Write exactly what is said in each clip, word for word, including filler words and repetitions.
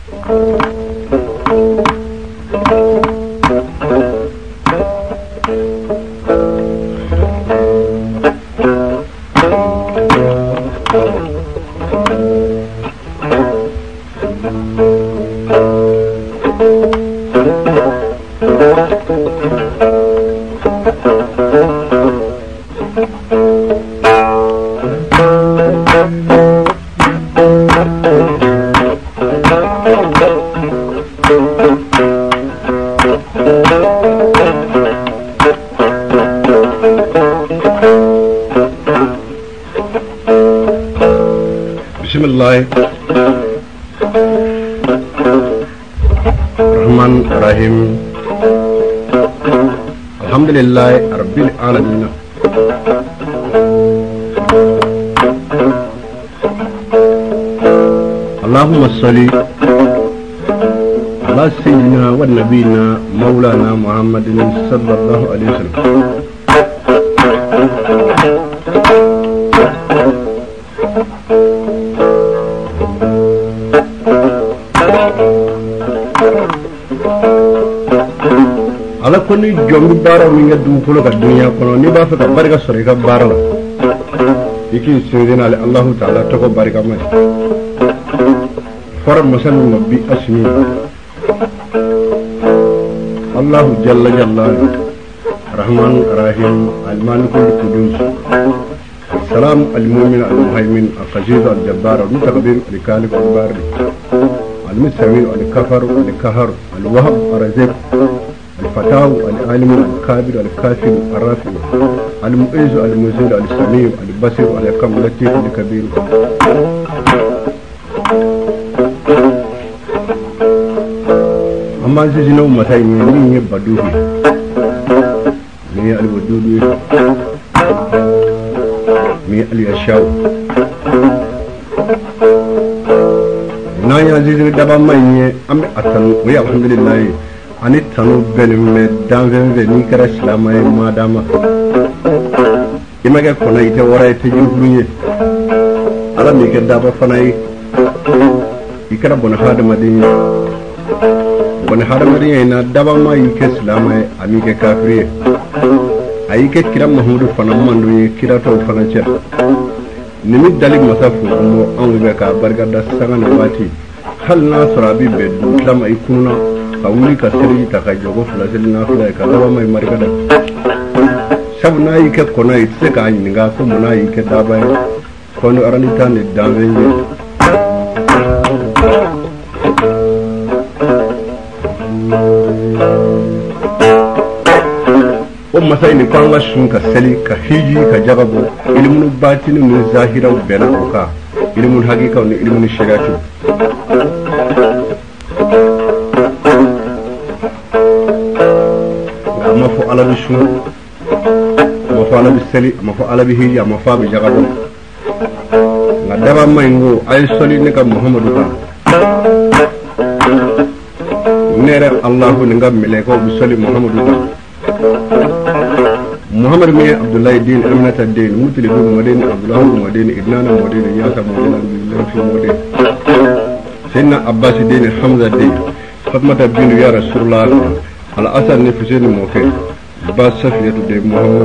Bismillah Rahman Rahim Alhamdulillah Rabbil Alamin Allahumma salli ala sayyidina wa nabiyina maulana Muhammadin sallallahu alaihi wasallam. ala koni jombi bara mi nga dum fulo ka dunya kono ni ba fa ka barika sore ka bara la iki sinzina ala Allah ta'ala to ko barika ma far masal mabbi asmi Allah jalla jalla rahman rahim al-malik al-qudus salam al-mu'min al-muhaymin al-qadir al-jabbar al-mutakabir al-khaliq al-bari al-mustawin al-kafar al-kahar al-wahhab ar-raziq الفتاو العالم الكابر الكافر الرافع المؤيز المزيل السميع البصير الكم اللطيف الكبير أما زيزنو متى من يبدوه من الودود من اليشاو نايا زيزنو دابا ما يني أم أتن ويا الحمد لله ani tanu benime danvenve ni kara silama ye madama image kona ite wara ite yulunye ala mi ke daba fana yi ikara bona hada madin bona hada madin na daba ma yike silama ye ami ke kafiri ayi ke kira mahmudu fana mandu ye kira to fana cer nimi dalik masafu mo an be ka barka da sanga na wati hal na surabi be dama ikununa awuli ka seri ta ka jogo fula sel na fula ka lawa mai markada sabna yi ke kona yi se ka yin ga ko mona yi ke daba kono arani tan de danvenje o masai ni kwanga shun ka seli ka hiji ka jagabo ilmun batini mun zahira bena ka ilmun hakika ni ilmun shariatu mafo ala bishu mafo ala biseli mafo ala bihi ya mafo bi jagado ngadaba maingo ay soli ne ka muhammadu ka nere allah ne ngam mele ko bi soli muhammadu ka muhammad mi abdullah din amnata din mutli bi modin abdullah modin idnana modin yasa modin billahi fi modin sayyidina abbas din hamza din fatmata bin ya rasulullah على أثر نفسين موكي باس سفية دي محمد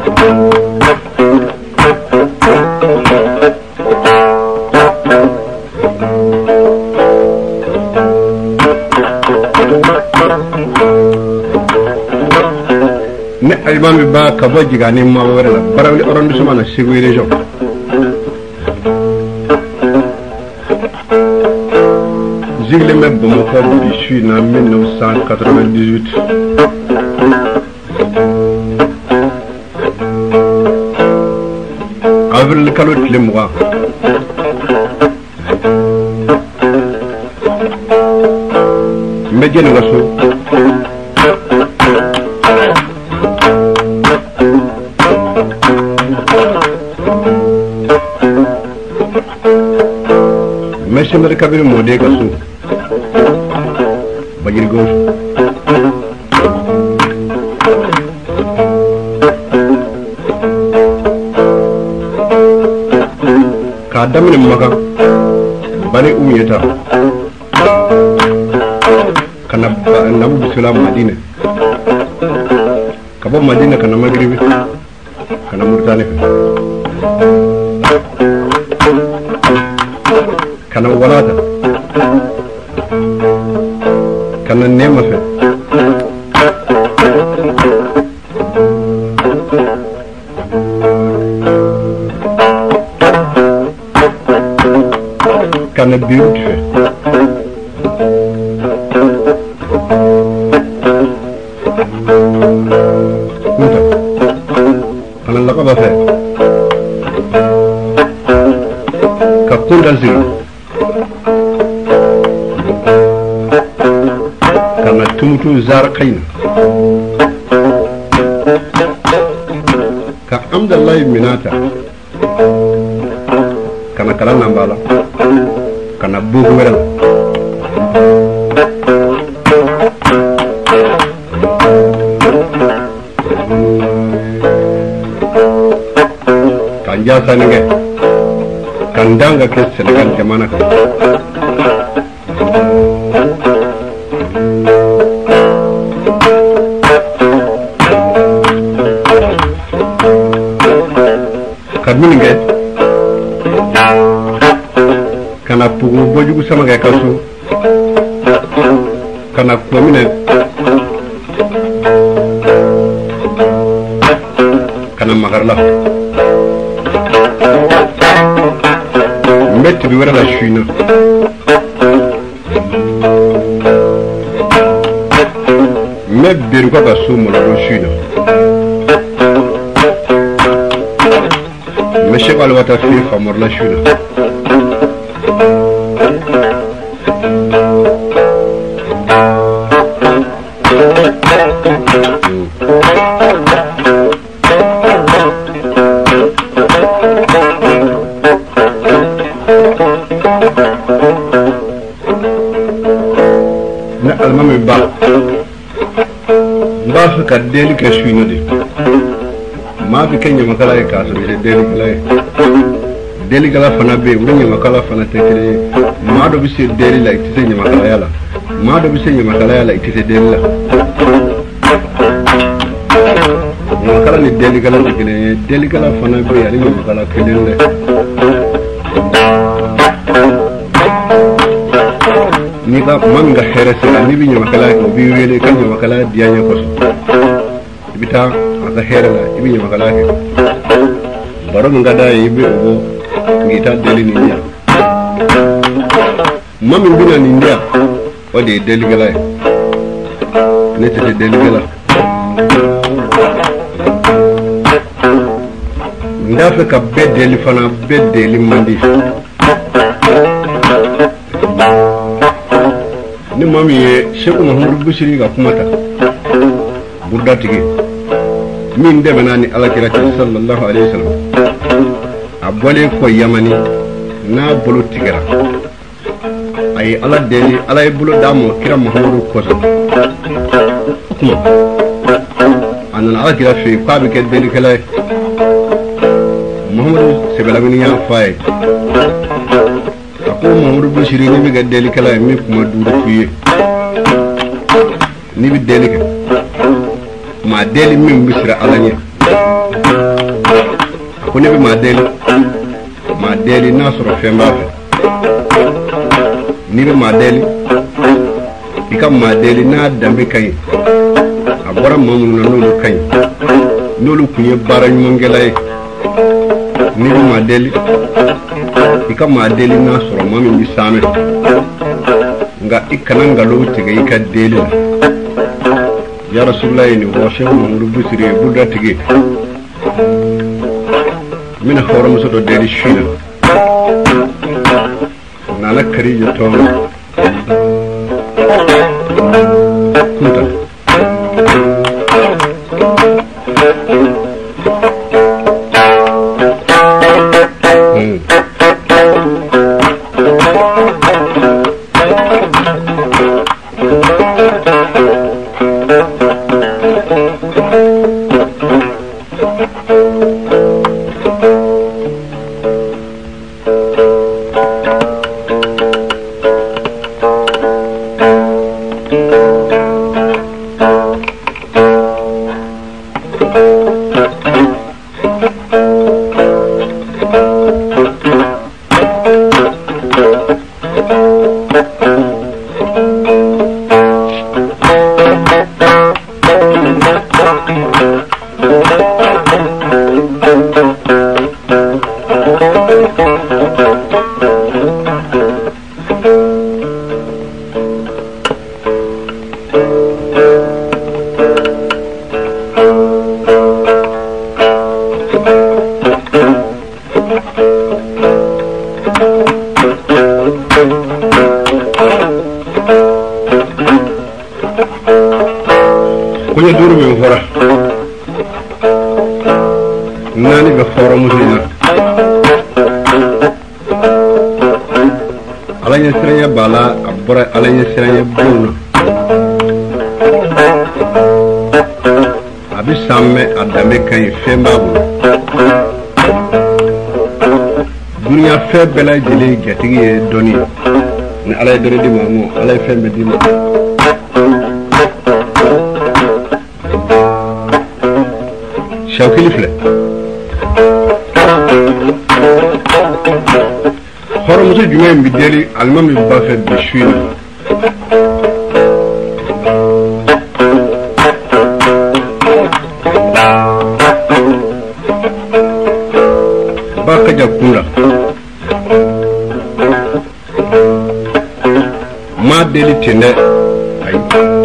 ne imam ba ka baji gani ma wala barawli arrondissement na Ségou région Zigle me Bamako issu en mille neuf cent quatre-vingt-dix-huit. Avril kalot le mois. Medjen gaso. Monsieur Mercabir Modé gaso. Bagir gauche ka damine maka bani umiyata kana nabu bisula Madina kabo Madina kana Magribi kana Mauritania kana Walata kana Nema fe kana Beirut fe kana Laqaba fe ka Kunda Ziri kana Tumutu Zarqain ka Amdallahi Minata kana kala Nambala kana Bugu Weral kanja sanenge kandanga ke Senegal jamana ka kadminge kana pugu bojugu sama ga kasu kana komine kana magarla metti bi wara la china me beru ka ba sumo la china me shebal wata fi famor la china na almami ba ba su ka deli ka shino de ma bi kenya makala e kaso de deli kala deli kala fana be wuri makala fana tekere ma do bi se deli la itise nya makala yala ma do bi se nya makala yala itise deli la makala ni deli kala tekere deli kala fana be ali makala kelele ni ka manga herese ni bi nyama kala ko bi wele kan nyama kala dianya ko so bita aka herela ibi nyama kala ke baro nga da yibe o ngita deli ni nya mami bina ni ndia o de deli gala ne te deli gala ndafe ka be deli fana be deli mandi ni mami ye Sheikh Muhammad Bushiri ga kuma ta burda tige min de banani alakira sallallahu alaihi wasallam abole ko yamani na bulu tigara ay ala deli ala bulu damo kira Muhammad ko so kuma anan alakira fi qabi ke deli kala Muhammad sebelamini ya fay ko Muhammad Bushiri ni bi ga deli kala mi kuma duru fiye ni bi deli ka ma deli min bisira alanya ko ne bi ma deli ma deli nasoro femba ni bi ma deli ikam ma deli na dambe kay abora mamu na nolu kay nolu kunye barany mongelay ni bi ma deli ika ma deli na soro mami bi same nga ikana ngalo tige ika deli ya rasulullah ni wo shehu Muhammad Bushiri buda tige mina hawra muso do deli shina nana kariya to kunta Kunya duru min fora nani be fora muslina alanya siranya bala abura alanya siranya buna abi samme adame kan fembabu dunya fe bela jeli gatigi doni ni alay doni di mamu alay fembe di ma shawkili fle horo muso jumay bi deli almam bi bafe bi shuina baka jakura ma deli tene ay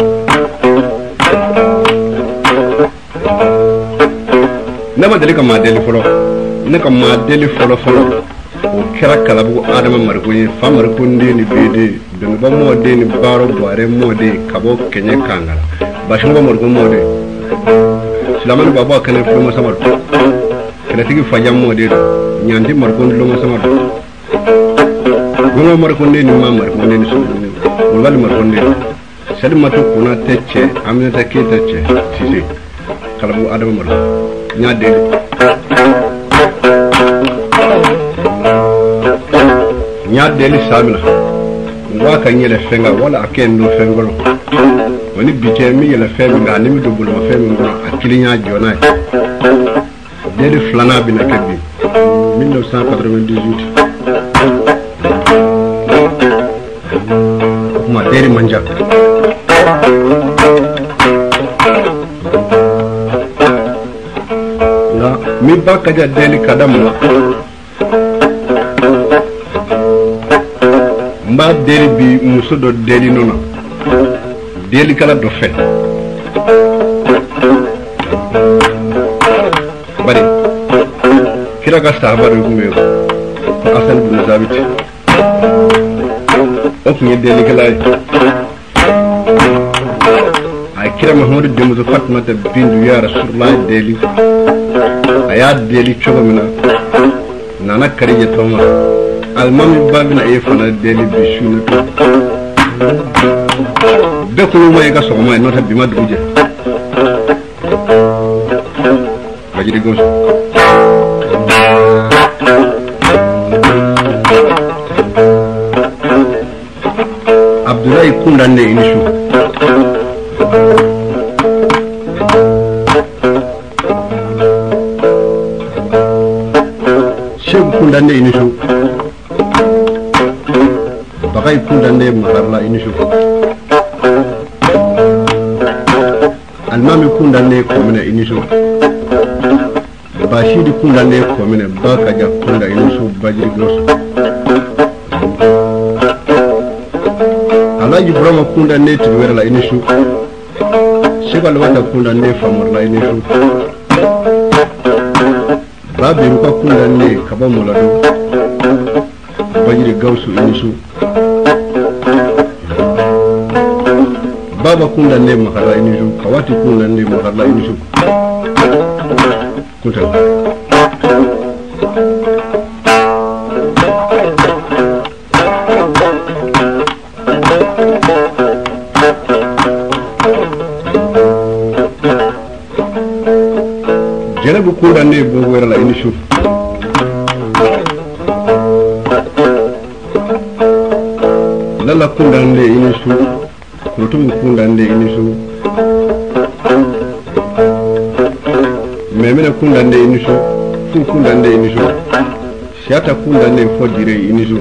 nama deli ka ma deli folo ne ka ma deli folo folo o kera kalabu adama margoye fa margonde ni bede dum ba mode ni baro bare mode kabo kenye kangala bashunga margon mode silaman baba kana fulo samar kana tigi fajam mode nyanti margon lo samar gono margonde ni ma margonde ni so ngal margonde sadi matu kuna tecce amina take tecce sisi kalabu adama margo nyade nyadeli samina ngwa kan yele fenga wala akendo fengolo woni bite mi yele fenga ni mi dubul ma fenga akilinya jona deli flana bi na kebi mille neuf cent quatre-vingt-dix-huit ma deri manja na mi bakaja deli kadamu mba deli bi muso do deli nona deli kala do fe bari kira ga sahaba do kumbe ko asan bin zabit ok ni deli kala ay kira mahmud demuzo fatma ta bindu ya rasulullah deli aya deli chogomina nana kariye toma almami babina e fana deli bishuna be ko mo e ga so mo e nota bi maduje bajiri gos abdullahi kundande inishu sheikh kundande inishu bakay kundande maharla inishu almami kundande komine inishu bashidi kundande komine baka ja kunda inishu bajiri gos alaji broma kundande tiwera inishu shegal wata kundande famorla inishu babi ruka kundande kaba molado bajiri gausu inishu baba kundande maharla inishu kawati kundande maharla inishu kunta jelebu kundande bogo wera la inishu lala kundande inishu kurutum kundande inishu memena kundande inishu fu kundande inishu siata kundande fodire inishu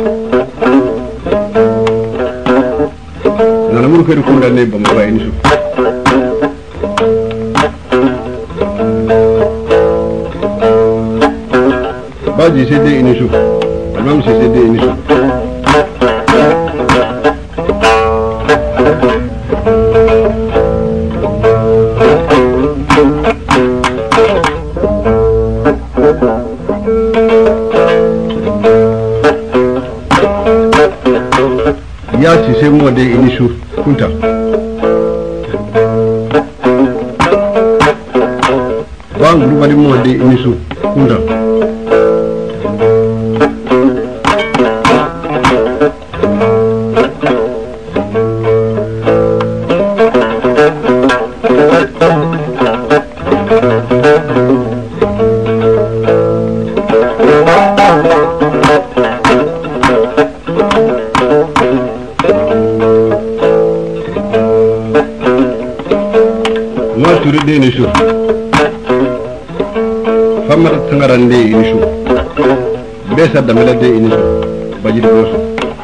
nana muru kere kundande bamaba inishu baji sede inishu almam sede inishu ya ci se mo de inishu kunta Alan Gurubadi Mode Inisu Kunda. Turi de Inisu Famar Tangarande Inisu Besa Damela de Inisu Bajir Gosu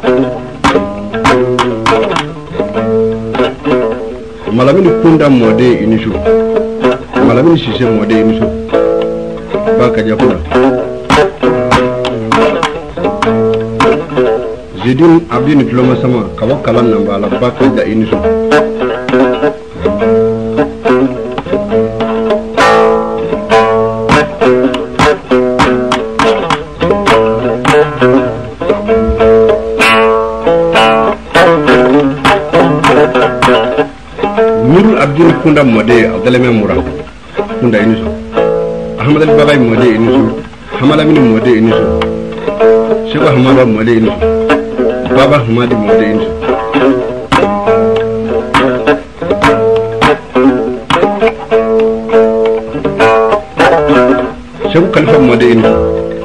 Malamini Kunda Mode Inisu Malamini Sise Mode Inisu Baka Jakuna Zidin Abdin Diploma Sama Kawakalan Nambala Baka Ja Inisu Nurul Abdin Kunda Mode Abdeleme Mura Kunda Inisu Ahmad Al-Bagay Mode Inisu Hamalamini Mode Inisu Sheba Hamada Mode Inisu Baba Hamadi Mode Inisu Shebu Khalifa Mode Inisu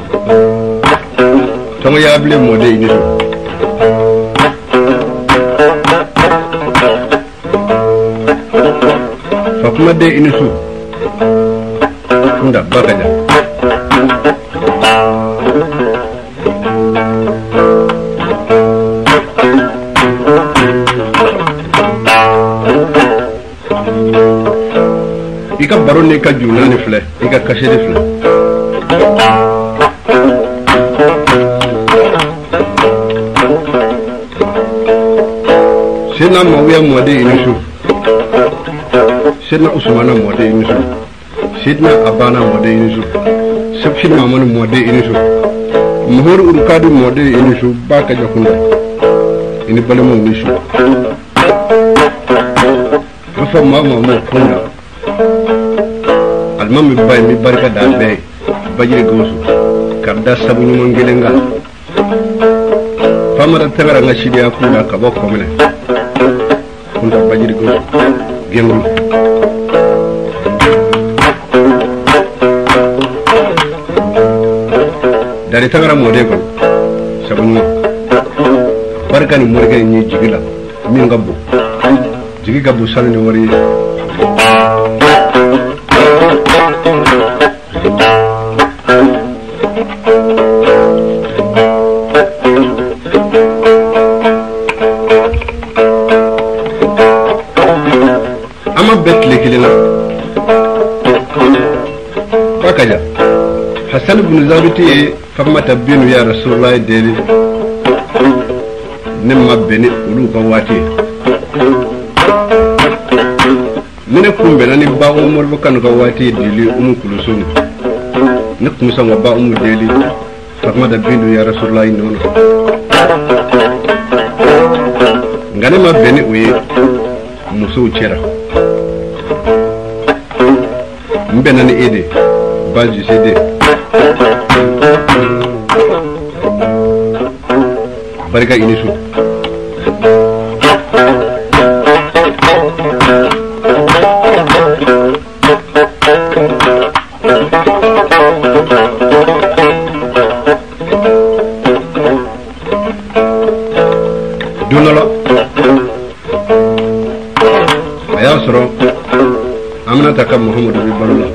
Tongo Yable Mode Inisu Fakuma de Inisu Kunda Bakaja Ika barone ka junani fle Ika kashedi fle Sena Mawia Mode Inisu Sidna Usmana Mode Inisu Sidna Abana Mode Inisu Sabshin Maman Mode Inisu Muhur Urkadu Mode Inisu Baka Jakunda Ini Balemo Inisu Rufa Mama Mokunda Almami Bay Mi Barka Dabe Bajiri Gosu Karda Sabu Mangelenga Famara Tagara Ngashidi Akunda Kabo Komene Kunda Bajiri Gosu Gengru Dari Tagara Mode Go Sabunu Barka ni Morgan ni Jigila Mingabu Jigi Gabu Salini Wari Ama bet lekilina Bakaja Hassan ibn Zabiti Famata binu ya Rasulullah deli Nimma beni ulu ka wati Mine kumbe na ni ba umur bukan ka wati deli umu kulusuni Nik musa nga ba umu deli Famata binu ya Rasulullah nono Ngane ma beni uye muso uchera Mbe na ni ede Baji sede Barika Inisu Dunalo Ayasro Amna taka Muhammadu Bibalullah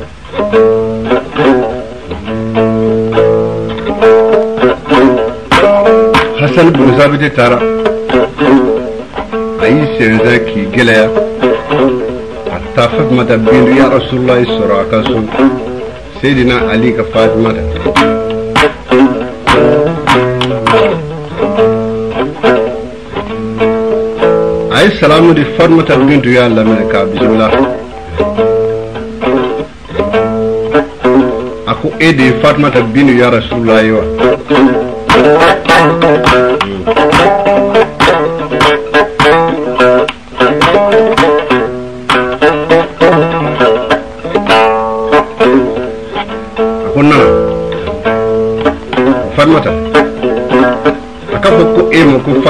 Hassan ibn Zabiti Tara Ayi senza ki gelaya Hatta Fatmata bintu ya Rasulullah sallallahu alaihi wasallam Sayyidina Ali ka Fatimata Ayi salamu di Fatmata bintu ya Laminaka bismillah Aku ede Fatmata bintu ya Rasulullah yo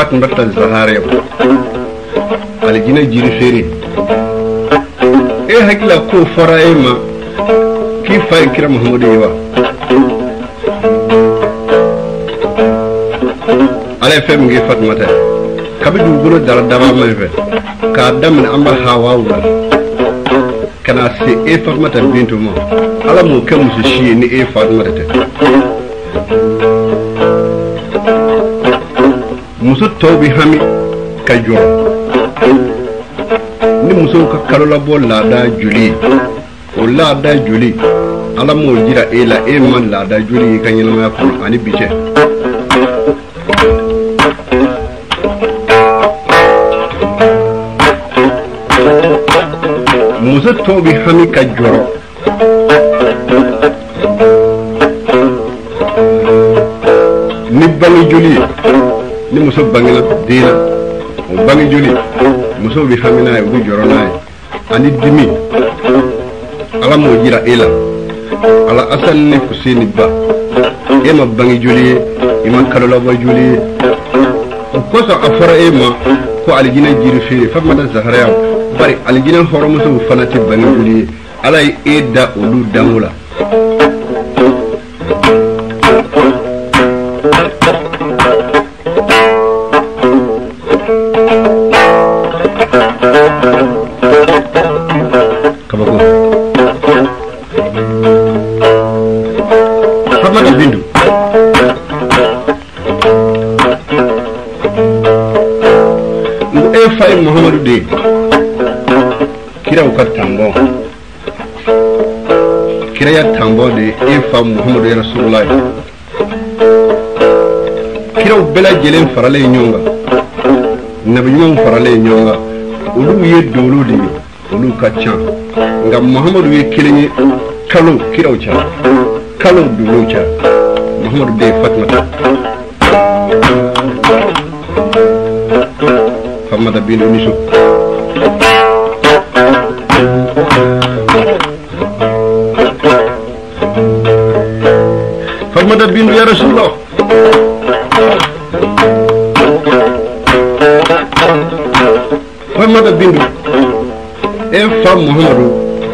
Fatmata Zahara aljina jiri fere e hakila ko fara ema ki fa kira Muhammadu yawa ala fem ngi Fatmata kabidu gulo dara dama malfe ka damin amba hawa wala kana se e Fatmata bintu mo ala mo kam su shi ni e Fatmata te muso tobi hami ka joro ni muso ka kalola bo lada juli o lada juli ala mo jira e la e man lada juli kan yana ma ko ani bice muso tobi hami ka joro ni bangi juli ni muso bangina dina o bangi juli muso bi hamina e bu jorona ani dimi ala mo jira ila ala asal ni kusini ba e ma bangi juli e man kalola ba juli ko so afara e ma ko aljina jiri fi Fatmata Zahara bari aljina horo muso fanati bangi juli ala e da olu damula kabako Fatmata bindu ngo e fay Muhammadu de kira ukat tambo kira ya tambo de e fa Muhammadu ya Rasulullah kira bela jelen farale nyonga nabi nyong farale nyonga ulu ye dolu de ulu kacha nga Muhammadu ye kilenye kalo kiraw cha kalo dulu cha Muhammadu de Fatmata Fatmata bin Nisu Fatmata bin ya Rasulullah Fatmata bin e fa Muhammadu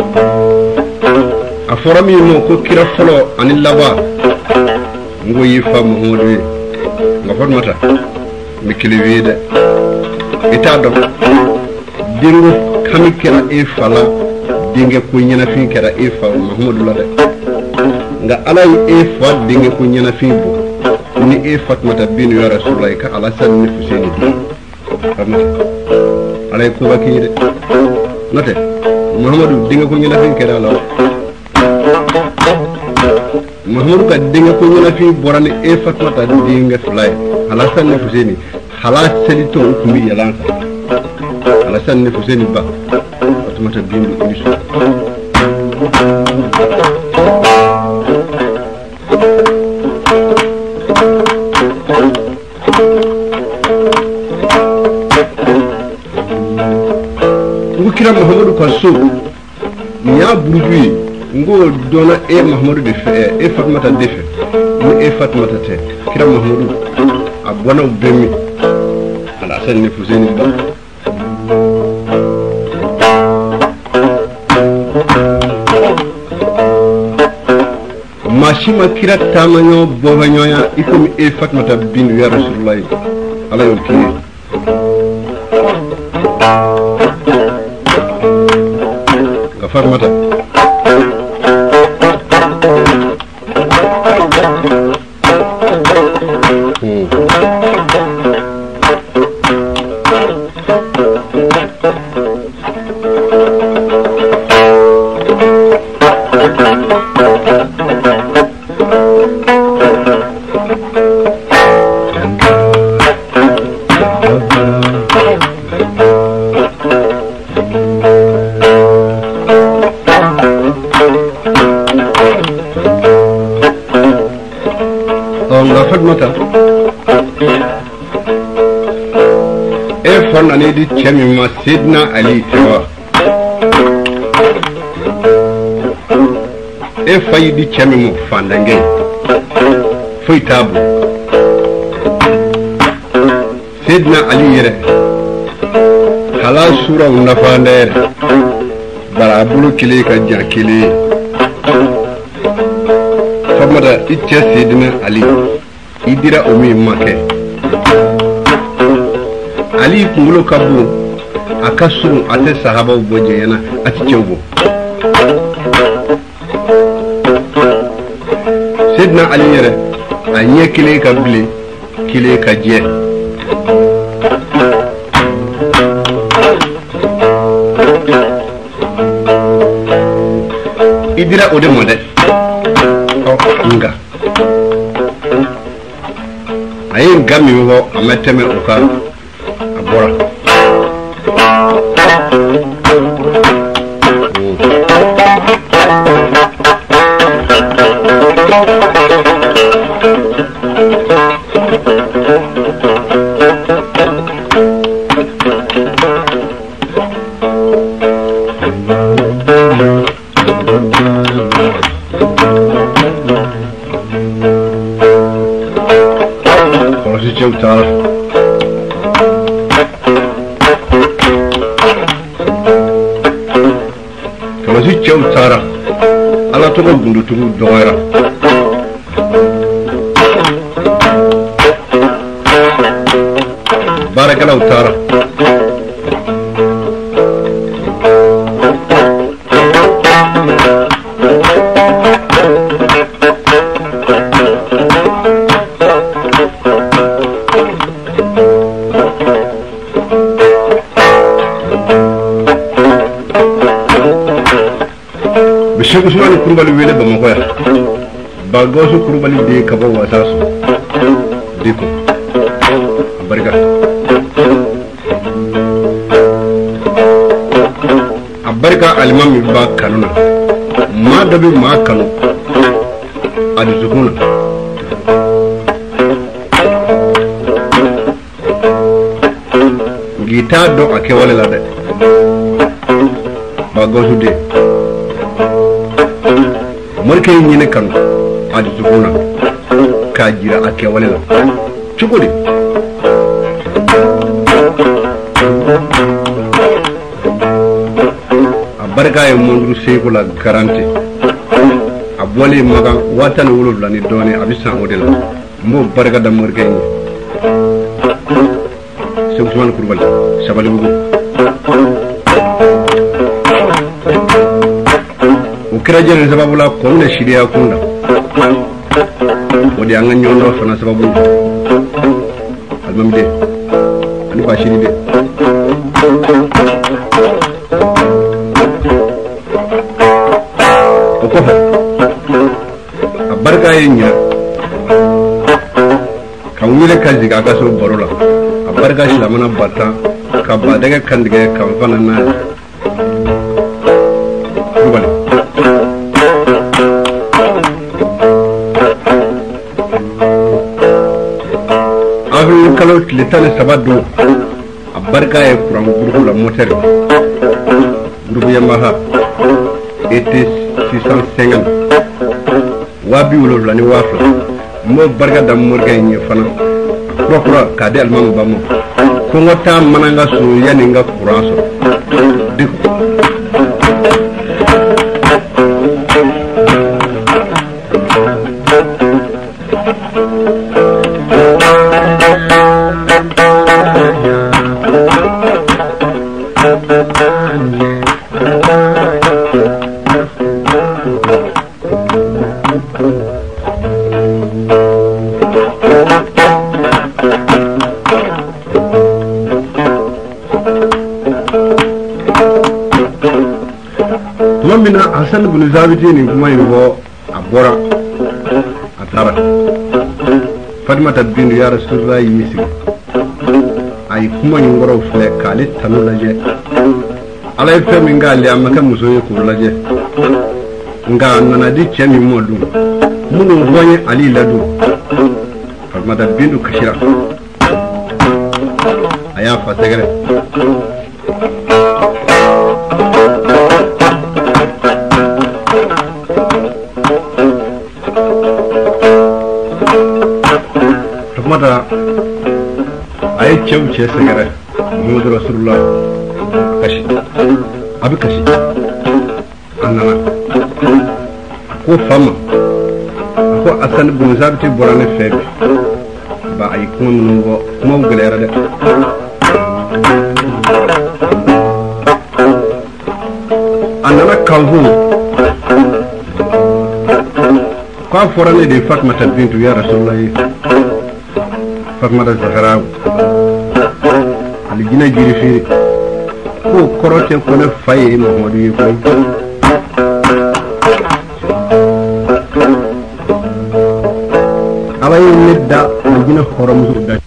afora mi mo ko kira folo ani laba ngo yi fa Muhammadu nga Fatmata mi kilivide ita do dingo kami kira e fala dinge ko nyana fin kira e fa Muhammadu la de nga alay e fa dinge ko nyana fin bo ni e Fatmata bin ya Rasulullah ka ala sanni fuseni Fatmata alay ko bakire note Muhammadu dinga ko nyana fin kira la Muhammadu ka dinga ko nyana fin borane e Fatmata dinga fulay ala sanni fuseni hala selito ukumi yalanka ala sanni fuseni ba Fatmata bindu ibisu kira Muhammadu kaso nya burubi ngo dona e Muhammadu de fe e Fatmata de fe ni e Fatmata te kira Muhammadu abwana bemi ala sanni fuseni ba mashima kira tamanyo bobanyoya ikomi e Fatmata bin ya Rasulullah ala yolki Fatmata Fatmata e fonna ne di chemi ma Sidna Ali tewa e fayi di chemi mu fandange foi tabu Sidna Ali yere hala sura unafande bara bulu kile ka jakile famada itya Sidna Ali idira omi make Ali kungulo kabu akasuru ate sahaba uboje yana ati chewbo Sidna Ali yere anye kile ka bili kile ka je idira ode mode o nga ayin gami wo ameteme oka abora Tara kalau si ceu tara ala to gundu tu doera barakala tara Sheikh Ousmane Coulibaly wele Bamako ya Bagosu Coulibaly de kabo wasaso diko barika abarika alimami ba kanuna ma dabi ma kanu adi zukuna gita do ake wale la de Bagosu de Morke nyine kanu adi zukuna kajira ake wale la chukudi abarika e mondru seko la garanti abwali maga watan wulu la ni doni abisa model mbo barika da morke ni Sheikh Ousmane Coulibaly sabali bugu ukira jere sababu la konne shiria kunda wodi anga nyondo fana sababu almamde ani ba shiri de ko abarka yenya kan wile kaji ga kaso borola abarka shi lamana bata ka ba daga kan daga kan fana na Coulibaly Avril kalau litale sabadu abarka e kuran groupe la moteur groupe Yamaha E T six cent cinquante wabi wolo la ni wafla mo barka da morga ni fana prokura ka de almam bamo ko ngota mananga so yani nga kuran so diko Tumamina Hassan bin Zabiti ni kuma yugo abora atara Fatima bin ya Rasulullah yimisi ay kuma yungoro fle kale tanu laje ala ife minga ali amaka musoye ko laje nga nana di chemi modu munu bonye ali ladu Fatima bin kashira aya fategere mata ay cew shehu ce sagara Muhammadu Rasulullah kashi abi kashi annana ko fama ko asan bin zabti borane febe ba ay kuma mun go kuma galera da annana kanzu ko forane de Fatmata bintu ya Rasulullah Fatmata Zahra ali gina jiri fi ko korote ko na faye Muhammadu yi ko alay nedda ali gina horam su da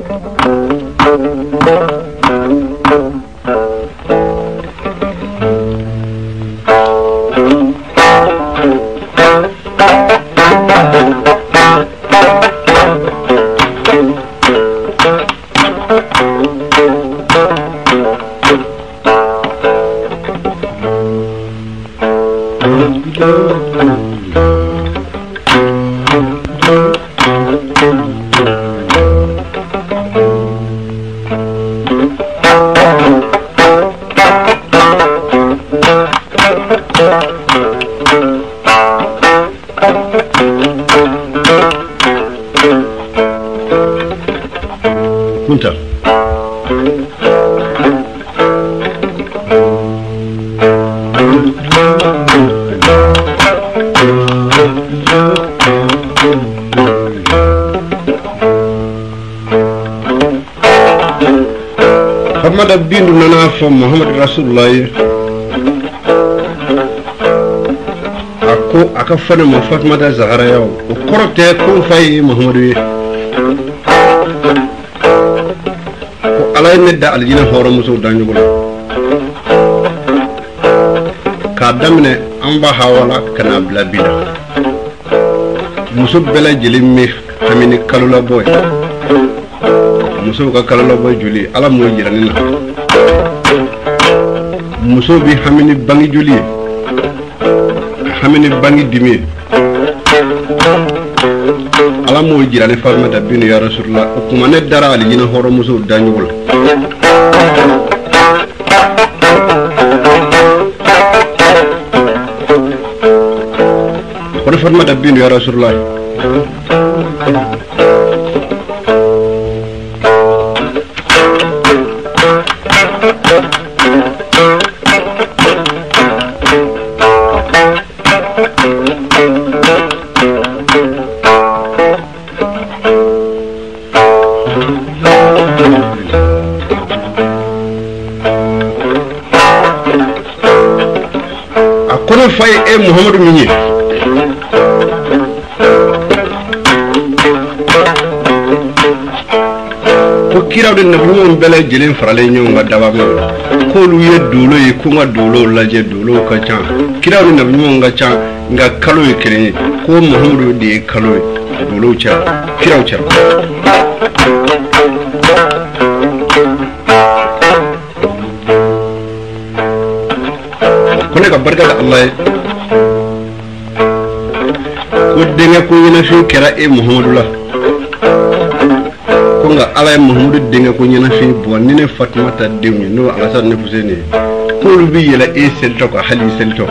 kunta Fatmata bindu nana fo Muhammad Rasulullah ako aka fana mo Fatmata Zahra yaw o korote ko fay Muhammadu ko alay nedda aljina horo muso dañugol ka damne amba hawala kana bla bila muso bela jilimi hamini kalula boy muso ka kalula boy juli ala mo jirani na muso bi hamini bangi juli hamini bangi dimi ala mo jirani Fatmata binu ya Rasulullah o kuma ne dara ali jina horo muso dañugol ko Fatmata binu ya Rasulullah akono fay e Muhammadu minni ko kirawde nabi mon bele jelen farale nyonga daba mo ko lu ye dolo yi ko nga dolo laje dolo ka cha kirawde nabi mon nga cha nga kalo yi kene ko Muhammadu de kalo dolo cha kiraw cha ko ne ka barka da Allah ko denga ko yina fi kera e Muhammadu la ko nga ala Muhammadu denga ko yina fi bo ni ne Fatmata dewni no ala sa ne fusene ko lu bi yela e selto ko hali selto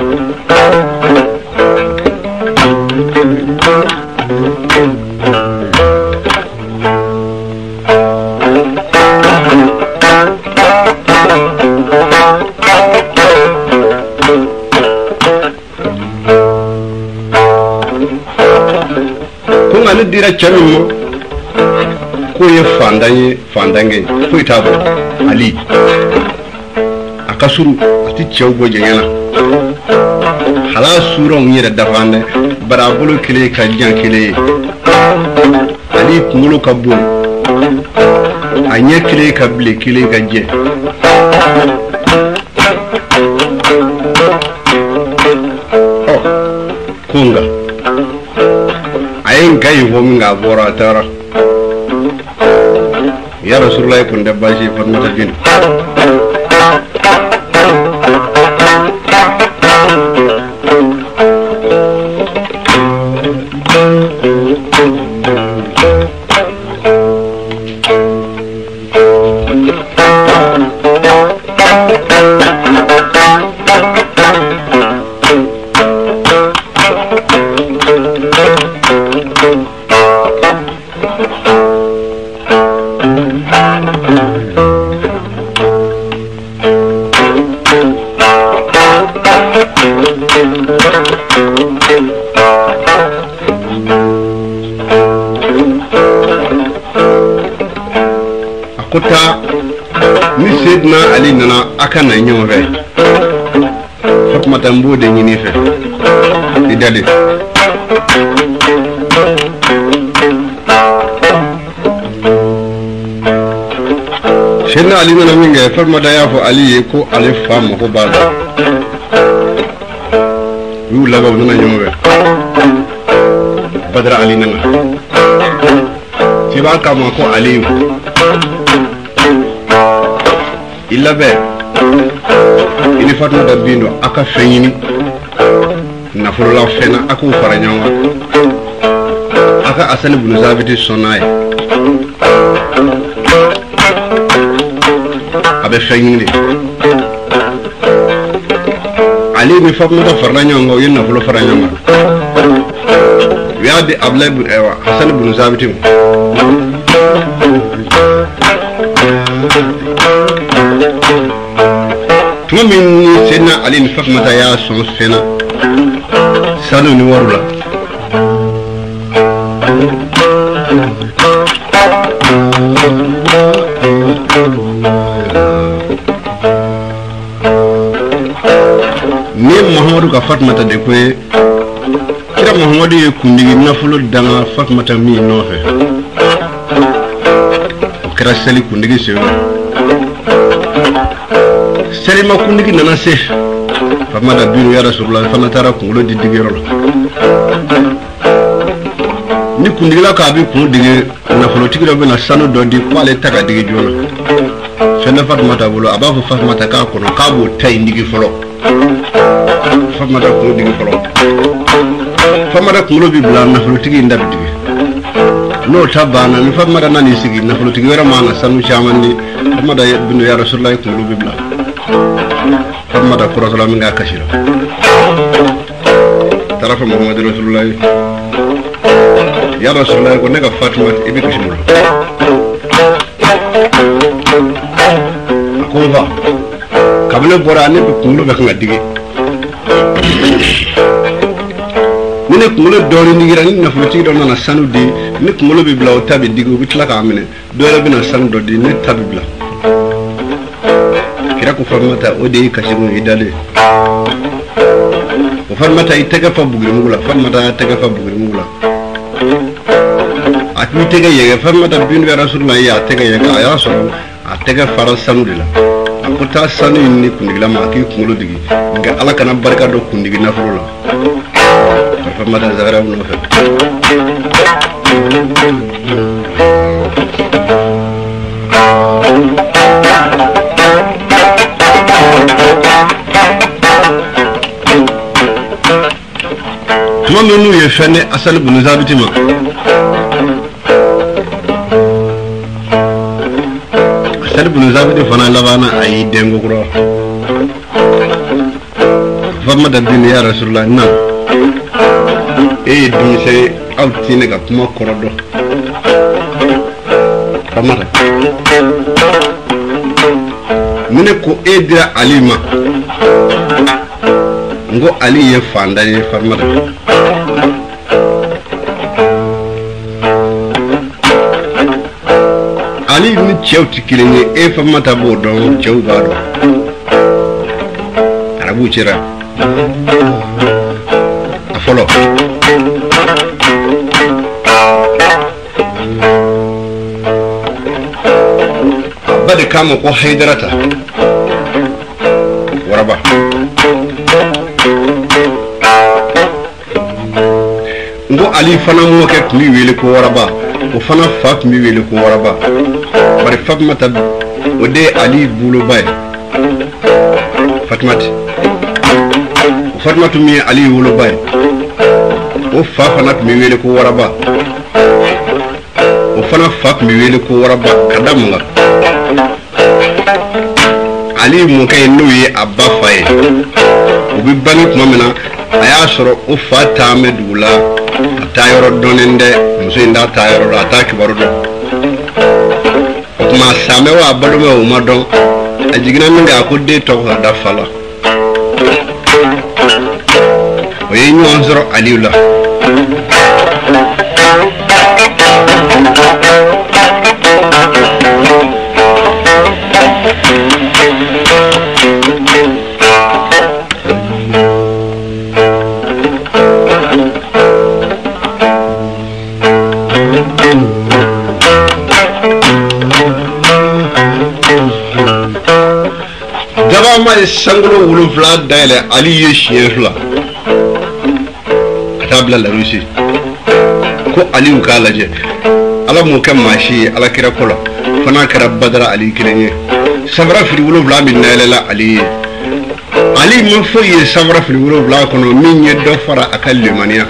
ni dira chanumo ko ye fandanye fandange ko itabo ali akasuru ati chewbo jeyana hala suro ngire dafande barabulu kile ka jan kile ali kumulo kabbu anye kile ka ble kile ka je oh kunga ayin kai ho minga bora tara ya Rasulullah kun da bashi Fatmata bin Fatimata ni Sayyidina Ali nana aka na ɲɔgɔn fɛ Fatimata n b'o de ɲini fɛ i dali Sayyidina Ali nana min kɛ Fatimata y'a fɔ Ali ye ko ale fa mako b'a la u y'u labɛn u nana ɲɔgɔn fɛ Badara Ali nana ci b'a kama ko Aliyu i labɛn i ni Fatimata bin don a ka fɛn ɲini nafolola fɛn na a k'u fara ɲɔgɔn kan a ka Asani bunu Zabiti sɔn n'a ye a bɛ fɛn ɲini de Ali ni Fatimata farala ɲɔgɔn kan u ye nafolo fara ɲɔgɔn kan u y'a di Abdulayi Asani bunu Zabiti ma tuma min ni Sayyidina Ali ni Fatimata y'a sɔn fɛn na sanu ni wari la ni Muhammadu ka Fatimata de ko ye kira Muhammadu ye kundigi nafolo danga Fatimata min nɔfɛ o kɛra seli kundigi sen seli ma kundigi nana se Fatimata binu ya Rasulullah fana taara kunkolo di digiyɔrɔ la ni kundigila k'a bi kun digi nafolotigi dɔ bɛna sanu dɔ di k'ale ta ka digi joona fɛn tɛ Fatimata bolo a b'a fɔ Fatimata k'a kɔnɔ k'a b'o ta in digi fɔlɔ Fatimata kunkolo digi fɔlɔ Fatimata kunkolo bi bila nafolotigi in da bi digi n'o ta banna ni Fatimata nan'i sigi nafolotigi wɛrɛ man ka sanu caman di Fatimata binu ya Rasulullah kunkolo bi bila Fatimata kɔrɔtɔla min k'a kasira taara fɔ Muhammadu Rasulullah ya Rasulullah ko ne ka Fatima i bɛ kasi mun na a ko n fa kabini ne bɔra ne bɛ kunkolo bɛ kan ka digi ni ne kunkolo dɔɔnin digira ni nafolotigi dɔ nana sanu di ni kunkolo bɛ bila o ta bɛ digi u bɛ tila k'a minɛ dɔ yɛrɛ bɛ na sanu dɔ di ne ta bɛ bila kira ko Fatimata o de y'i kasi mun i dalen o Fatimata i tɛgɛ fa bugurimugu la Fatimata y'a tɛgɛ fa bugurimugu la a k'i tɛgɛ yɛgɛ Fatimata binu ya Rasulullah y'a tɛgɛ yɛgɛ a y'a sɔrɔ a tɛgɛ fara sanu de la a ko taa sanu in ni kundigila ma a k'i kunkolo digi nka Ala kana barika dɔ kundigi nafolo la Fatimata zagara u nɔfɛ tuma min n'u ye fɛn di Asani bunu Zabiti ma Asani bunu Zabiti fana labanna a y'i den kokura Fatimata binu ya Rasulullah na e ye denmisɛn aw ti ne ka kuma kɔrɔ dɔn Fatimata ni ne ko e dira Ali ma n ko Ali ye fantan ye Fatimata Ali ni cɛw tɛ kelen ye e Fatimata b'o dɔn cɛw b'a dɔn arabuw cɛra a fɔlɔ a ba de k'a ma ko Hayidarata waraba n ko Ali fana mɔkɛ tun bɛ wele ko waraba o fana fa tun bɛ wele ko waraba bari Fatimata o de ye Ali boloba ye Fatimata o Fatimata min ye Ali woloba ye o fa fana tun bɛ wele ko waraba o fana fa tun bɛ wele ko waraba ka da mun kan Ali mɔkɛ ye n'o ye a ba fa ye o bɛ bange tuma min na a y'a sɔrɔ o fa taa mɛ dugu la a taa yɔrɔ dɔnnen dɛ muso in t'a taa yɔrɔ dɔn a t'a kibaru dɔn o tuma a saamɛ wa a balomɛ o ma dɔn a jiginna min kɛ a ko den tɔgɔ ka da fa la o ye ɲɔgɔn sɔrɔ Aliyu la Daba mai sangro wulu fla dale ali ye chien fla atabla la rusi ko ali ka laje ala mo kam mashi ala kira kola fana kara badara ali kirenye sabra fri wulu fla min la ali ali mo fo ye sabra fri wulu fla kono min ye do fara akal limaniya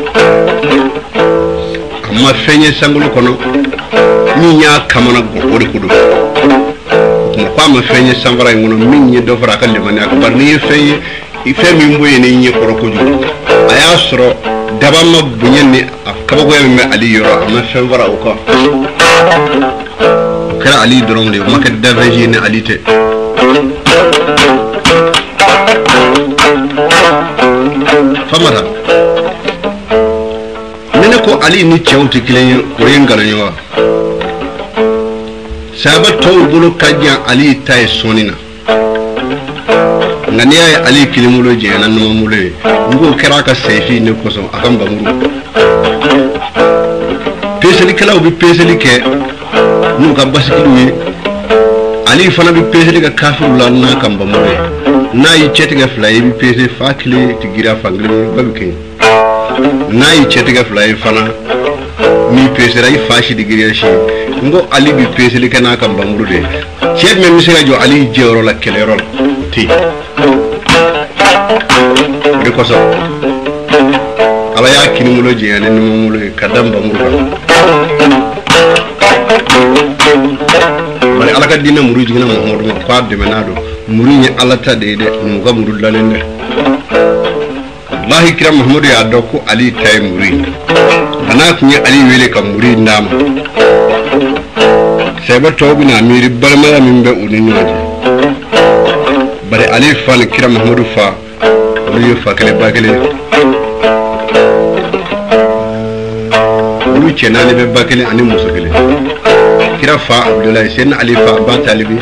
amma fenye sanglo kono min ya kamana go de kudu ko ma fenye sambara ngono min ni do fara kan limani ak bar ni fenye i femi mboye ni ni ko ko ju aya soro daba ma bunyen ni akaba go me ali yoro ma sambara o ko kala ali dorom le ma ka davaji ni ali te famata nene ko ali ni chewti kilen ko yengala ni wa sabat taw bulu kajja ali tay sonina ngani ay ali kilimulo je nan no mule ngo keraka sefi ne ko so akam bamuru peseli kala obi peseli ke nu ka basikili ali fana bi peseli ka kafiru la na kam bamure na yi cheti ga fly bi peseli fakile tigira fangle babike na yi cheti ga fly fana mi pesera yi fashi digira shi ngo ali bi peseli kana kam bamuru de chet me misira jo ali jewro la kelero ti de ko so ala ya kini mulo je ane no mulo kadam bamuru bari ala ka dina muru jigina muhammadu ma fa de menado muri ni ala ta de de mu ga muru lalende wallahi kiram muhammadu ya dokko ali tay muri ana kunye ali wele kam muri ndama seba togu na miri barmala min be uninyoje bare ali fan kira muhammadu fa wali fa kale bagale wali chenani be bagale ani musukile kira fa abdullah sen ali fa ba talibi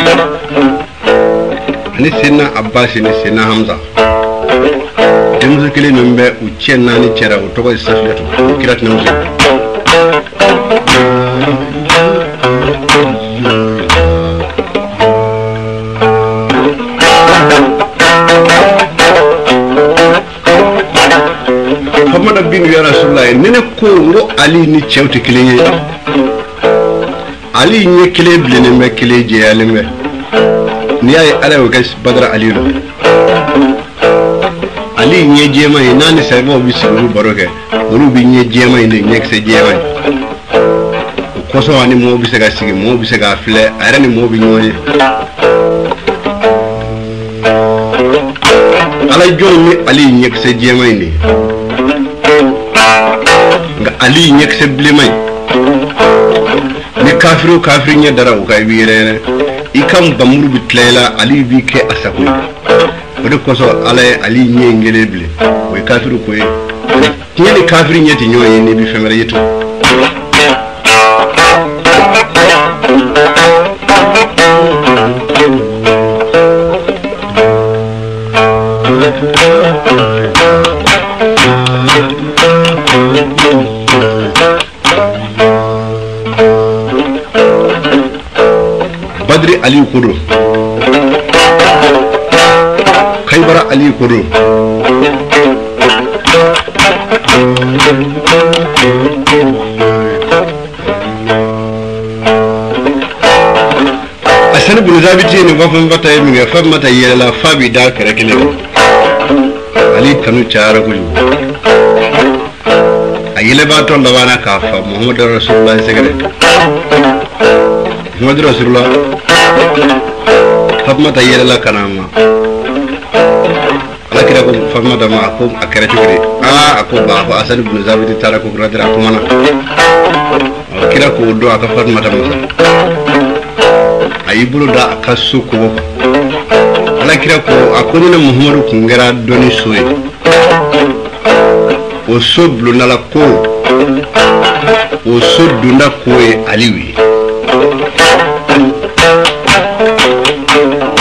ani senna abbas ni senna hamza demuzukile nombe u chenani chera u togo safiyatu kira tnamuzi Muhammad bin ya rasulullah nene ko ngo ali ni chewti kiliye ali ni kile blene me kile je alime ni ay ala gas badra ali no ali ni jema ina ni sabo bi suru baroke wonu bi ni jema ni nek se jema ko so ani mo bi se ga sigi mo bi se ga fle ara ni mo bi nyoye ala joni ali nek se jema ni nga ali nek se blimay ni kafiru kafir nya dara o kay wiire ikam bamuru bitlela ali bi ke asaku wode ko so ala ali nye ngele ble o kafiru ko e ni kafir nya ti nyoy ni bi femere yetu Badri Ali Kodo Khaybara Ali Kodo Asana bin Zabiti ne wafan bata yi ga fa mata yela fa bi da kare kile Ali kanu chara guju ayile ba ton da wana ka fa Muhammadu Rasulullah segere Muhammadu Rasulullah famata yela kanama lakira ko famata ma ko akara tugre ah ko ba ko Asad ibn Zabit tara ko radira ko mana kira ko do aka famata ma ayibulu da akasu ko lakira ko akoni na Muhammadu kungera doni soye o soblu nala ko o sodunda ko e aliwi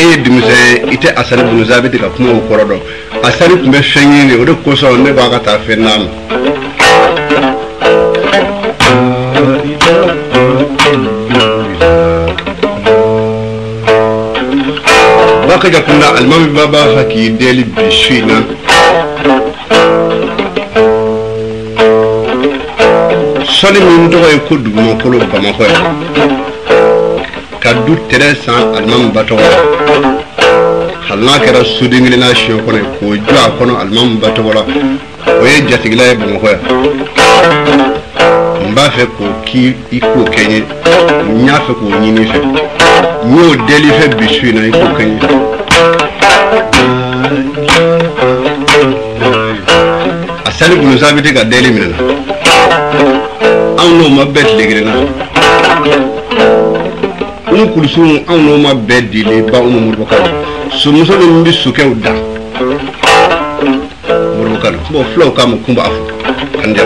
e dimse ite asali bunu zabiti ka kuma okorodo asali kumbe fenyi ne odo koso ne ba ka ta fenam baka jakunda almami baba haki deli bishina soni min dogo e ko dugumo kolo bamako ya ka du tere san almami bato halna kera sudingili na shiyo kono ko jwa kono almami bato wala o ye jatigila e bamako ya mba fe ko ki iko kenye nya fe ko nyini fe nyo deli fe bishina iko kenye asali bunu sabiti ka deli minena awno ma bet legrena un kulsum awno ma bet dile ba umu murbaka so muso ni mbi suke uda murbaka bo flow kam kumba afu kande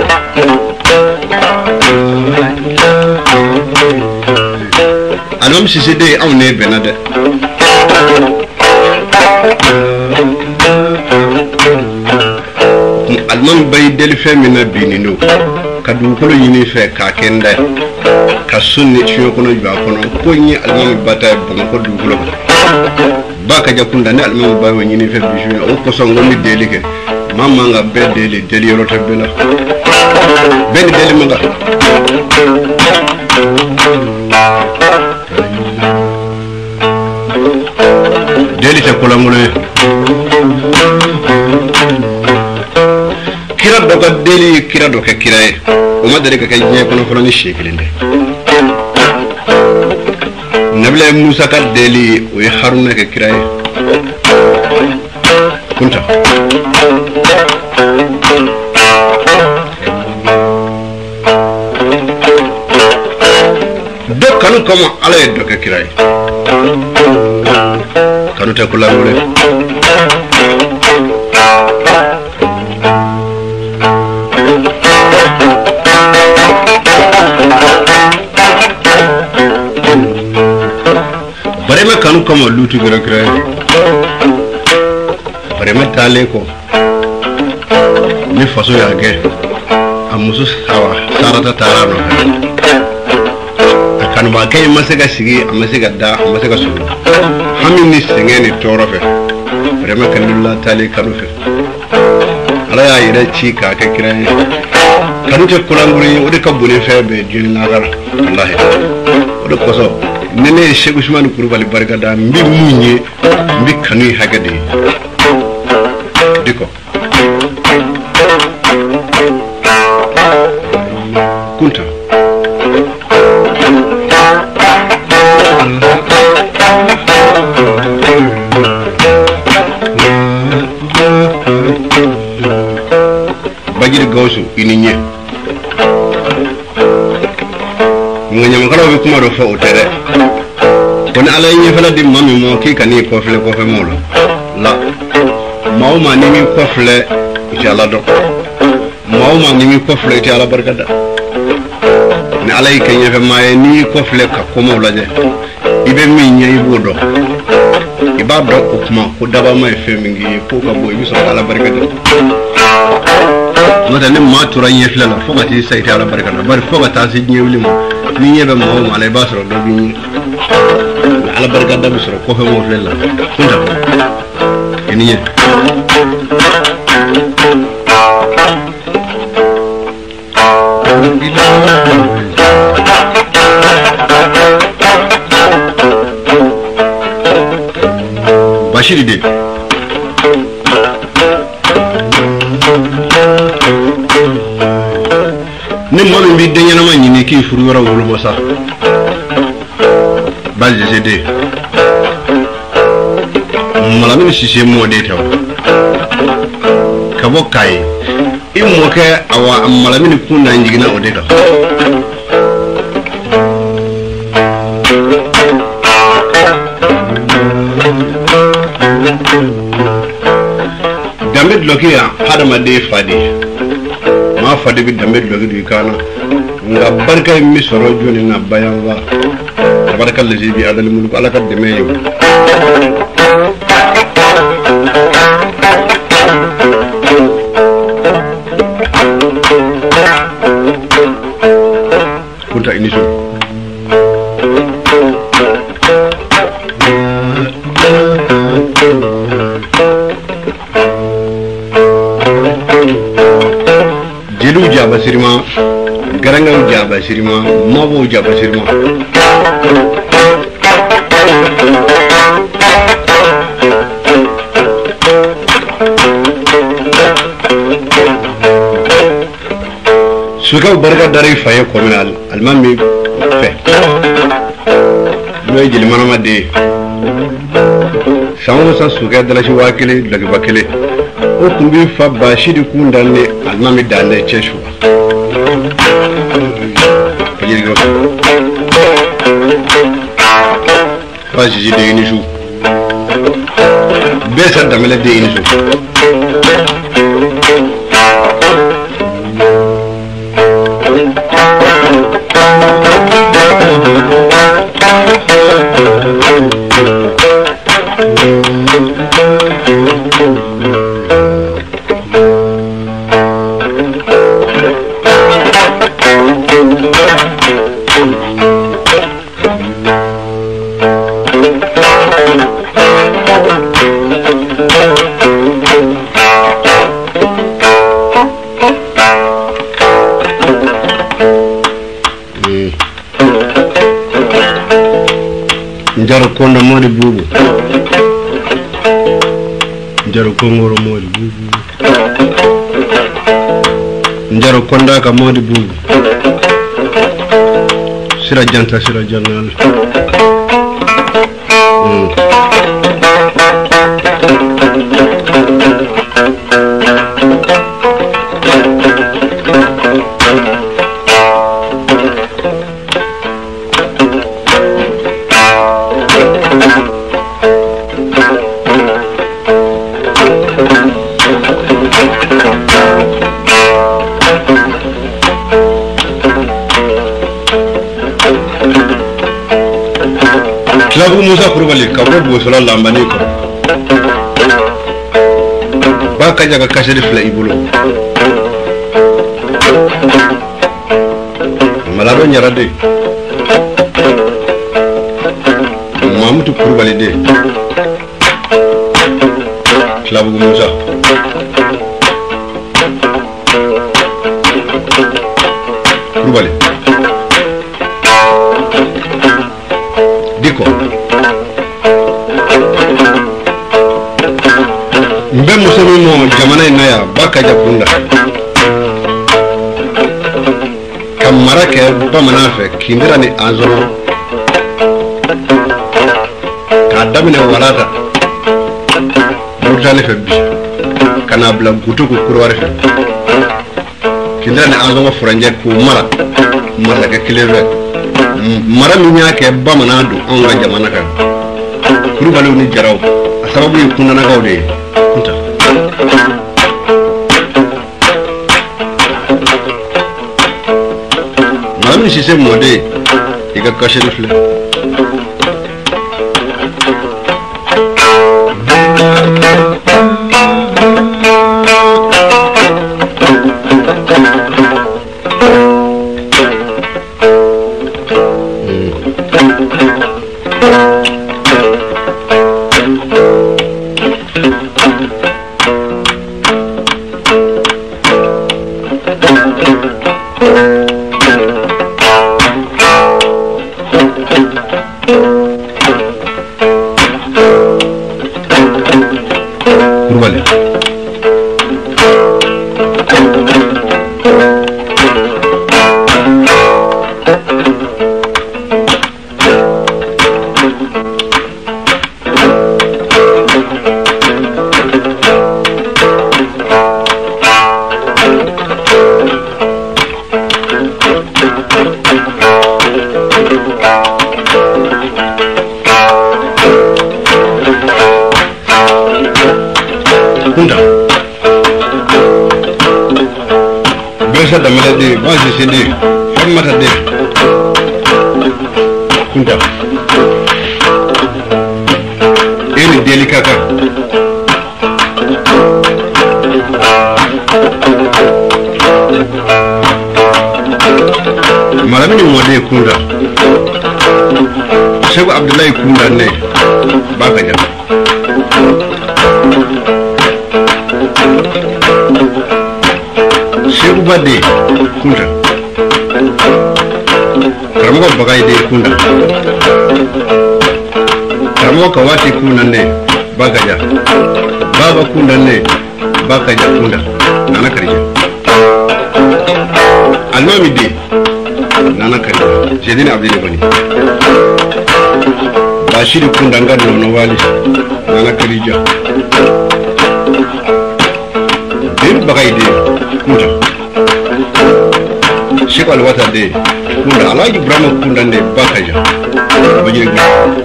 alom si sede awne benade alman bay del femina binino kadu ko yini fe ka kenda ka sunni ciyo kono ba kono ko ni alman bata ba ko du ko ba ka jakunda ne alman bay yini fe bijo o ko so ngomi delike mamma nga be deli deli yoro tabela ben deli manga deli ta kola ngole kira doga deli kira doga kirae o madare ka kay nye kono kono ni shekilinde nabla musa ka deli o haruna ka kirae kunta do kanu kama ala doga kirae kanu ta kula ngole barema kanu kama lutu gira kira barema tale ko ni faso ya ge amusu sawa sarata tarano kanu ba kay masega sigi amasega da amasega su hamini singeni torofe barema kanilla tale kanu fe ala ya ira chika ka kira kanu te kulanguri odi kabune fe be jinna gar wallahi odi koso nene Sheikh Ousmane Coulibaly barka da mbi munye mbi kanu hagade diko kunta bajir gawsu ininye nganyam kala bi kuma do fa otere kon ala yin fala di mami mo ki kani ko fle ko fe molo la mauma ni mi ko fle inshallah do mauma ni mi ko fle ti ala barkada ni ala yi kany fe maye ni ko fle ka ko mo la je ibe mi nyai bodo iba do ko kuma ko daba mai fe mi ngi ko ka boy bi so ala barkada mata ne ma turan yefla la fogati sayti ala barkada bar fogata si nyewli mo ni nyebe mo ma lay basro do bi ala barkada bisro ko fe mo flela kunta ni nye Bashiri de ni mo bi de nyana ma nyini ki furu yoro wulu mo sa baje jede mala mi sisi mo de taw kabo kai imo ke awa mala mi kunna njigina o de taw Damit lokia hada ma de fadi ma fadi bi damit loki du kana nga barka mi soro joni na bayan wa tabaraka allazi bi adal mulku alaka de meyo Basirima, Mabo Jabasirima. Suka barga dari faye communal almami fe lo jeli manama de sawo sa suka dala shi wakile daga bakile o kumbi fa bashidi kundanne almami dalle cheshu fajiri fajiji de inishu besa damele de inishu Njaro konda modi bubu Njaro kongoro modi bubu Njaro konda ka modi bubu Sira janta sira janal mm. Labu Musa Kurubali kabro bosola lambani ko ba ka jaga kasiri fla ibulo malado nyarade Mamutu Kurubali de Labu Musa Kurubali Diko Mbe musomi mo jamana inaya baka japunda Kamara ke bamana fe kindira ni azoro Kadamine walata Burjali fe bi Kana bla gutu ku kurware fe Kindira ni azoro furanje ku mara Mara ke kilere Mara minya ke bamana do onga jamana ka Kurubali ni jaraw sababu yikunda na gawde kunta Mami si se mode ika kashe rifle Kurubali Kunta Besa damele de bazi sede Famata de Kunta Eni deli kaka Malamini mwade Kunta Sheikh Abdullahi Kunta ne Baka jana Sheikh Bade Kunta karamɔgɔ bagayi de kunda karamɔgɔ kawati kunda ne bagaja baba kunda ne bagaja kunda nana karija almami de nana karija jedina abdine bani bashiri kunda ngad no wali nana karija bir bagayi de kunda Shekal wata de kunda Alhaji Ibrahim kunda ne bakaja bajiri gwa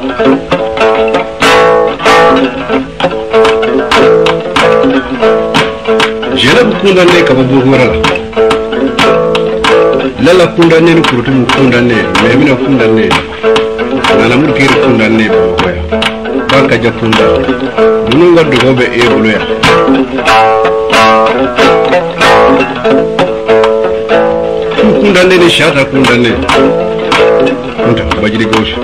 Jelab kunda ne kababu gwara Lala kunda ne kurutum kunda ne Memina kunda ne Nana murkiri kunda ne babakoya Bakaja kunda Mununga dugobe e buluya Kunda ne ni shata kunda ne Kunda bajiri gaushi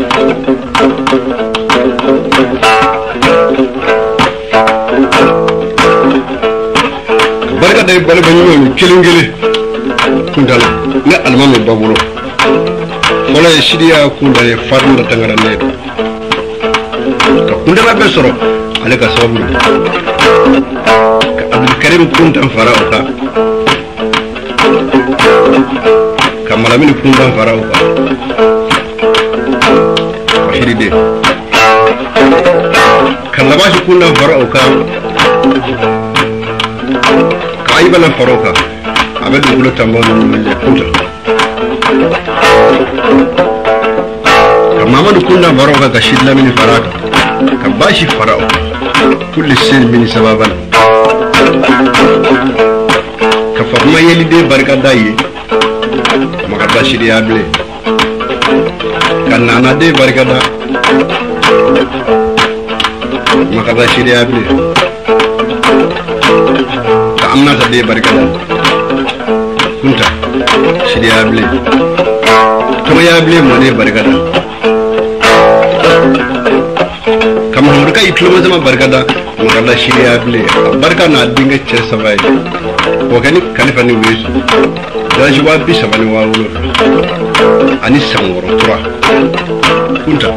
Barka da bale banyo ni kilingili Kunda ne almami baburo Mola ya shidiya kunda ne fadun da tangara ne Ka kunda la besoro ale ka sababu Ka Abdul Karim kunda fara oka Kamalamini kundan farao ka Bashiri de Kalabashi kundan farao ka Kaibala farao ka Abel dugulo tambon mwenye kunta Kamamadu kundan farao ka kashidla mini faraka Kabashi farao Kulli sin mini sababan Kafafma yeli de barika daye Makata shiri able Kanana de barikada Makata shiri able Ka amnata de barikada Kunta shiri able Kama ya able mo de barikada Kama hamurka itluma zama barikada Makata shiri able Barika na dinga chesa vai Wakani kalifa ni wesu Daji wa bisa bani wa ulo Ani sangoro tura Kunta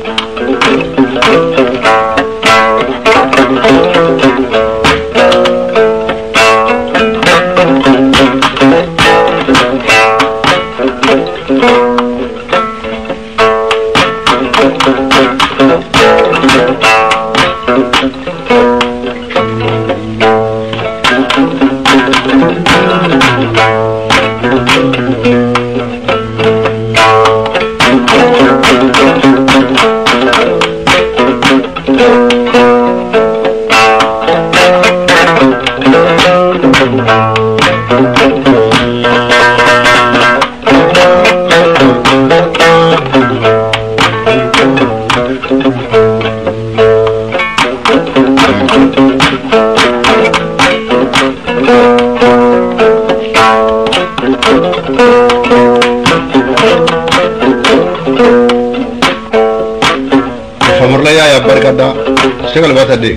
Famurlaya ya barkada segal bata de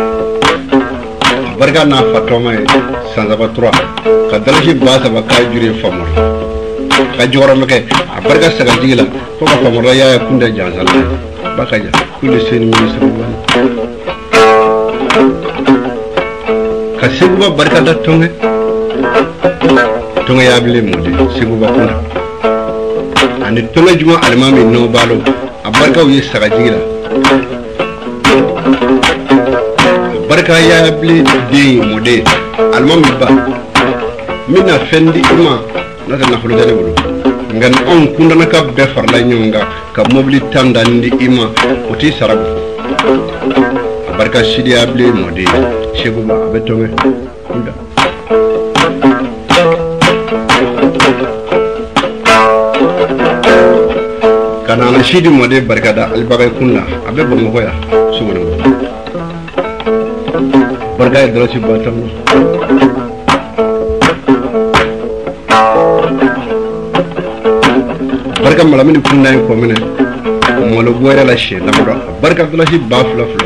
barka na fatoma sanzaba trois kadalashi basa baka jure famur ka jora make barka segal digila ko ka famurlaya ya kunda janzal baka ja kulli sen ministre ka seguba barkada tonge tonge ya bile mudi seguba kunda ani tonge juma almami no balo abarka wi saga digila barka ya bli de mode almami ba mina fendi ima nata na hulu tane bulu ngan on kunda naka be farla nyonga ka mobli tanda ndi ima oti sarabu barka shidi ya bli mode shegu ba betonge kunda kana na shidi mode barka da albagay kunna abe bongo ya suguna barka ya dalashi batam barka malamini kunna ko mene molo goyra la she na bro barka dalashi bafla flo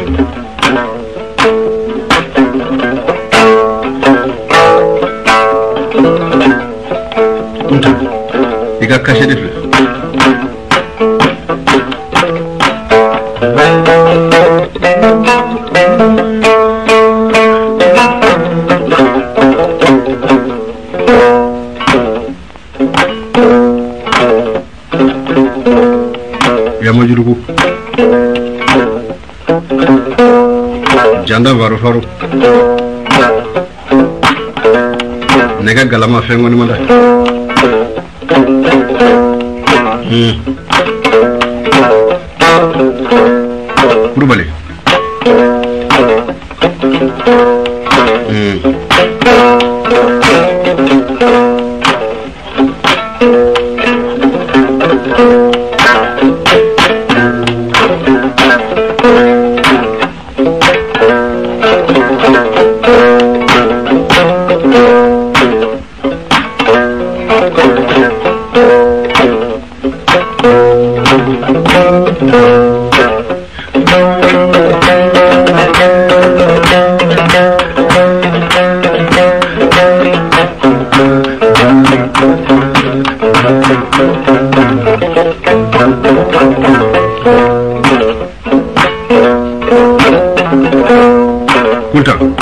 kunta iga kashe de flo Yamajurugu Janda Varu Faru Nega Galama Fengoni Manda Hmm Kurubali Hmm Kulta